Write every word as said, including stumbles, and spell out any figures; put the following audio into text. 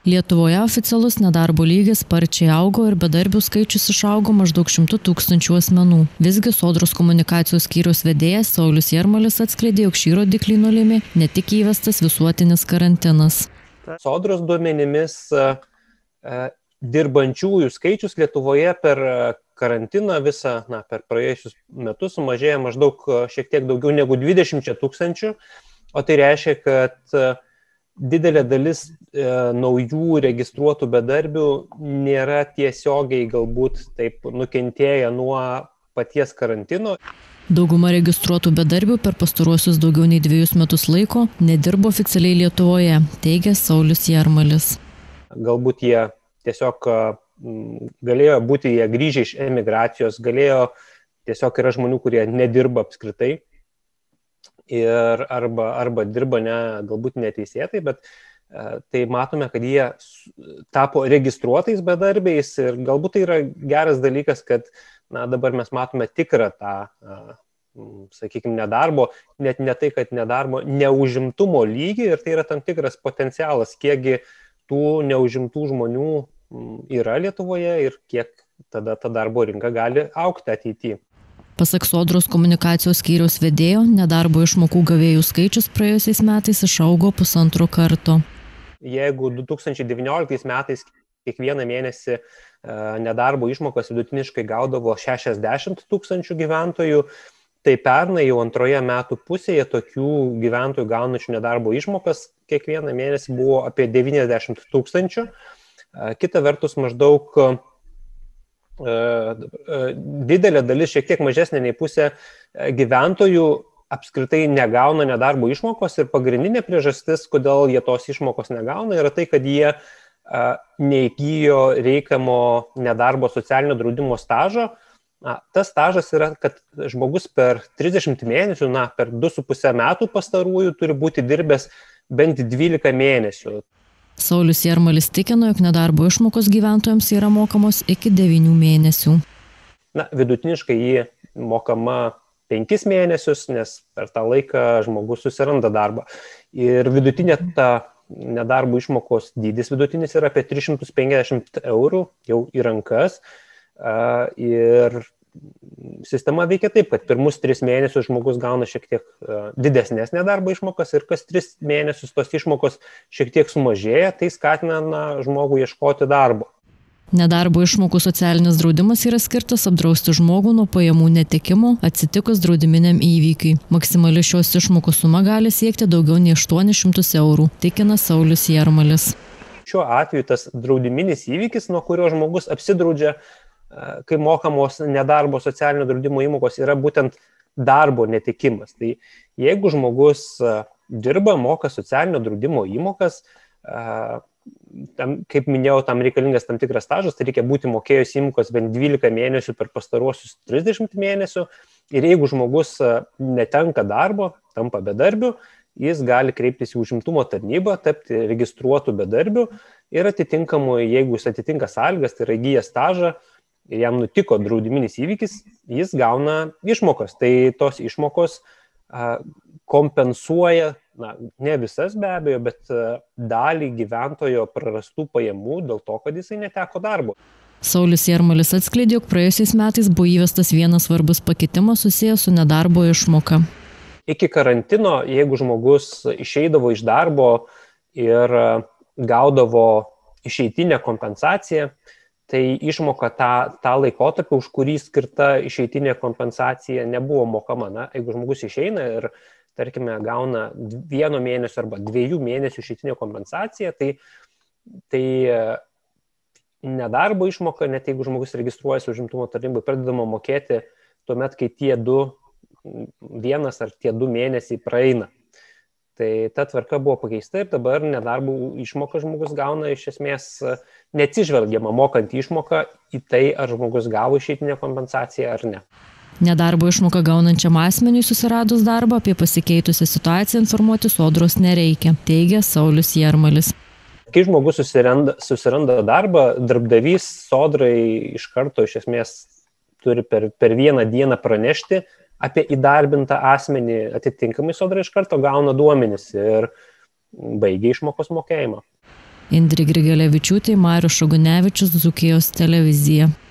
Lietuvoje oficialus nedarbo lygis sparčiai augo ir bedarbių skaičius išaugo maždaug šimtu tūkstančių asmenų. Visgi Sodros komunikacijos skyriaus vedėjas Saulius Jarmalis atskleidė, jog šį rodiklį nulėmė ne tik įvestas visuotinis karantinas. Sodros duomenimis dirbančiųjų skaičius Lietuvoje per karantiną visą, na, per praėjusius metus sumažėjo maždaug šiek tiek daugiau negu dvidešimt tūkstančių, o tai reiškia, kad didelė dalis e, naujų registruotų bedarbių nėra tiesiogiai galbūt taip nukentėję nuo paties karantino. Dauguma registruotų bedarbių per pastaruosius daugiau nei dviejus metus laiko nedirbo oficialiai Lietuvoje, teigia Saulius Jarmalis. Galbūt jie tiesiog galėjo būti jie grįžę iš emigracijos, galėjo tiesiog yra žmonių, kurie nedirba apskritai. Ir arba, arba dirba ne, galbūt neteisėtai, bet e, tai matome, kad jie tapo registruotais bedarbiais ir galbūt tai yra geras dalykas, kad na, dabar mes matome tikrą tą, e, sakykime, nedarbo, net ne tai, kad nedarbo, neužimtumo lygį ir tai yra tam tikras potencialas, kiekgi tų neužimtų žmonių yra Lietuvoje ir kiek tada ta darbo rinka gali augti ateityje. Pasak Sodros komunikacijos skyriaus vedėjo, nedarbo išmokų gavėjų skaičius praėjusiais metais išaugo pusantro karto. Jeigu du tūkstančiai devynioliktais metais kiekvieną mėnesį nedarbo išmokas vidutiniškai gaudavo šešiasdešimt tūkstančių gyventojų, tai pernai jau antroje metų pusėje tokių gyventojų gaunančių nedarbo išmokas kiekvieną mėnesį buvo apie devyniasdešimt tūkstančių. Kita vertus maždaug didelė dalis, šiek tiek mažesnė nei pusė gyventojų apskritai negauna nedarbo išmokos ir pagrindinė priežastis, kodėl jie tos išmokos negauna, yra tai, kad jie neįgijo reikiamo nedarbo socialinio draudimo stažo. Tas stažas yra, kad žmogus per trisdešimt mėnesių, na, per du su puse metų pastarųjų turi būti dirbęs bent dvylika mėnesių. Saulius Jarmalis tikino, jog nedarbo išmokos gyventojams yra mokamos iki devynių mėnesių. Na, vidutiniškai jį mokama penkis mėnesius, nes per tą laiką žmogus susiranda darbą. Ir vidutinė ta nedarbo išmokos dydis vidutinis yra apie tris šimtus penkiasdešimt eurų jau į rankas. Ir sistema veikia taip, kad pirmus tris mėnesius žmogus gauna šiek tiek didesnės nedarbo išmokas ir kas tris mėnesius tos išmokos šiek tiek sumažėja, tai skatina na, žmogų ieškoti darbo. Nedarbo išmokų socialinis draudimas yra skirtas apdrausti žmogų nuo pajamų netekimo atsitikus draudiminiam įvykiui. Maksimali šios išmokos suma gali siekti daugiau nei aštuonis šimtus eurų, tikina Saulius Jarmalis. Šiuo atveju tas draudiminis įvykis, nuo kurio žmogus apsidraudžia, kai mokamos nedarbo socialinio draudimo įmokos, yra būtent darbo netekimas. Tai jeigu žmogus dirba, moka socialinio draudimo įmokas, tam, kaip minėjau, tam reikalingas tam tikras stažas, tai reikia būti mokėjus įmokos bent dvylika mėnesių per pastaruosius trisdešimt mėnesių. Ir jeigu žmogus netenka darbo, tampa bedarbiu, jis gali kreiptis į užimtumo tarnybą, tapti registruotų bedarbių ir atitinkamai, jeigu jis atitinka sąlygas, tai yra įgyja stažą, ir jam nutiko draudiminis įvykis, jis gauna išmokas. Tai tos išmokos a, kompensuoja, na, ne visas be abejo, bet a, dalį gyventojo prarastų pajamų dėl to, kad jisai neteko darbo. Saulius Jarmalis atskleidė, jog praėjusiais metais buvo įvestas vienas svarbus pakitimas susijęs su nedarbo išmoka. Iki karantino, jeigu žmogus išeidavo iš darbo ir gaudavo išeitinę kompensaciją, tai išmoka tą, tą laikotarpį, už kurį skirta išeitinė kompensacija, nebuvo mokama. Na, jeigu žmogus išeina ir, tarkime, gauna vieno mėnesio arba dviejų mėnesių išeitinę kompensaciją, tai, tai nedarbo išmoka, net jeigu žmogus registruojasi užimtumo tarnybai, pradedama mokėti tuomet, kai tie du, vienas ar tie du mėnesiai praeina. Tai ta tvarka buvo pakeista ir dabar nedarbo išmoką žmogus gauna iš esmės neatsižvelgiama mokant išmoką į tai, ar žmogus gavo išeitinę kompensaciją ar ne. Nedarbo išmoką gaunančiam asmeniui susiradus darbą apie pasikeitusią situaciją informuoti Sodros nereikia, teigia Saulius Jarmalis. Kai žmogus susiranda, susiranda darbą, darbdavys Sodrai iš karto iš esmės turi per, per vieną dieną pranešti apie įdarbintą asmenį, atitinkamai Sodra iš karto gauna duomenis ir baigia išmokos mokėjimą. Indrė Grigalevičiūtė, Marius Šagunevičius, Dzūkijos televizija.